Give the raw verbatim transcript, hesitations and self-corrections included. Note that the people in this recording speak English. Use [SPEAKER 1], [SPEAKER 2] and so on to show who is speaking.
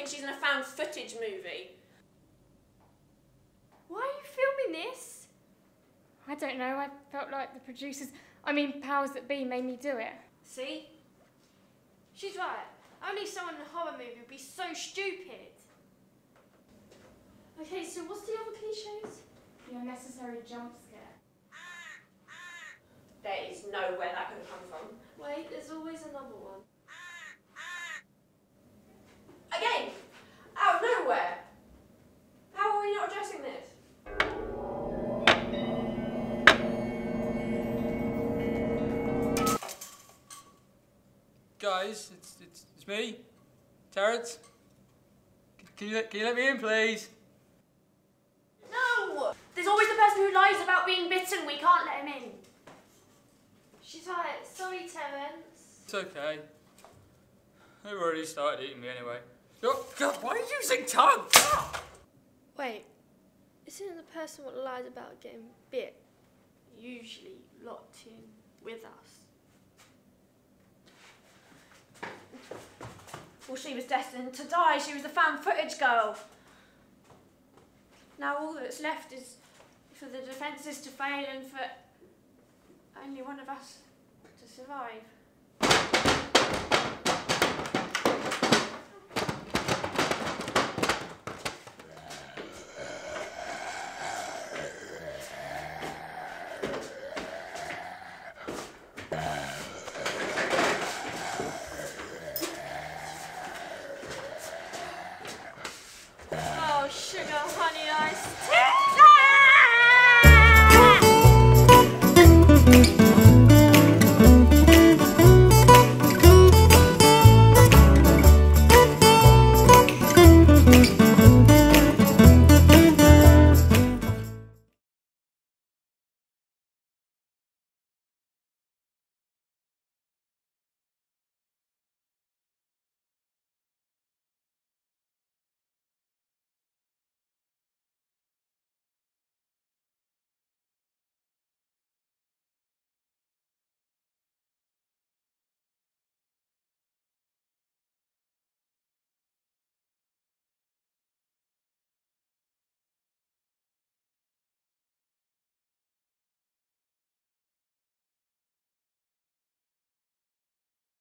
[SPEAKER 1] thinks she's in a found footage movie.
[SPEAKER 2] Why are you filming this?
[SPEAKER 3] I don't know, I felt like the producers, I mean powers that be, made me do it.
[SPEAKER 2] See? She's right. Only someone in a horror movie would be so stupid. Okay, so what's the other cliches?
[SPEAKER 3] The unnecessary jump scare.
[SPEAKER 1] There is nowhere that could have come from.
[SPEAKER 2] Wait, there's always another one.
[SPEAKER 1] Again! Out of nowhere! How are we not addressing this?
[SPEAKER 4] Guys, it's, it's, it's me, Terrence. Can, can, you let, can you let me in, please?
[SPEAKER 1] No! There's always the person who lies about being bitten. We can't let him in.
[SPEAKER 2] She's right. Sorry, Terrence.
[SPEAKER 4] It's okay. They've already started eating me anyway. Oh, God, why are you using tongue?
[SPEAKER 2] Wait, isn't the person what lies about getting bit usually locked in with us?
[SPEAKER 1] Well, she was destined to die. She was the found footage girl. Now all that's left is for the defences to fail and for only one of us to survive.
[SPEAKER 2] Oh, sugar, honey, iced tea!